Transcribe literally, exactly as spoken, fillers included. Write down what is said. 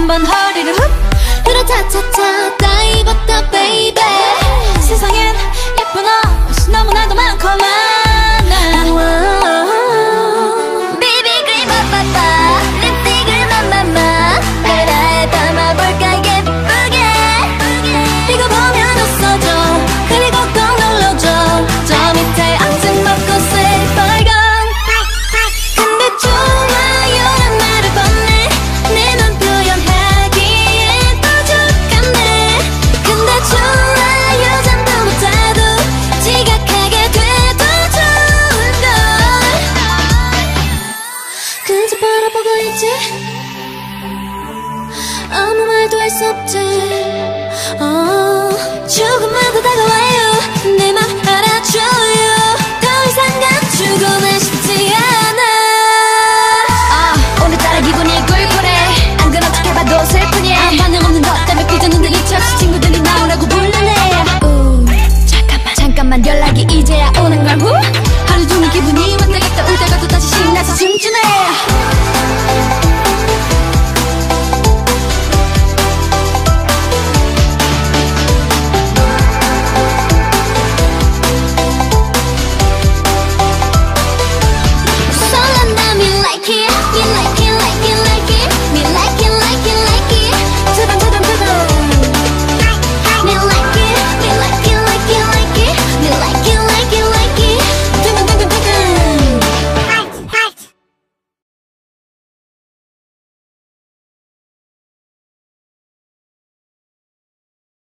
한번 허리를 훅 그래 차차차 다 입었다 베이베 세상엔 예쁜 옷이 너무나도 많고 많아 비비크림 빠빠빠 립스틱을 맘맘마 그래 담아볼까 예쁘게 이거 보면 웃어줘 그리고 꼭 눌러줘 저 밑에 앙증 먹고 새빨간 근데 좋아요란 말을 건네 내 맘 표현하기엔 부족하네 근데 좋아요 잠도 못하도 지각하게 돼도 좋은걸 그저 바라보고 있지 아무 말도 할 수 없지 어, 조금만 더 다가와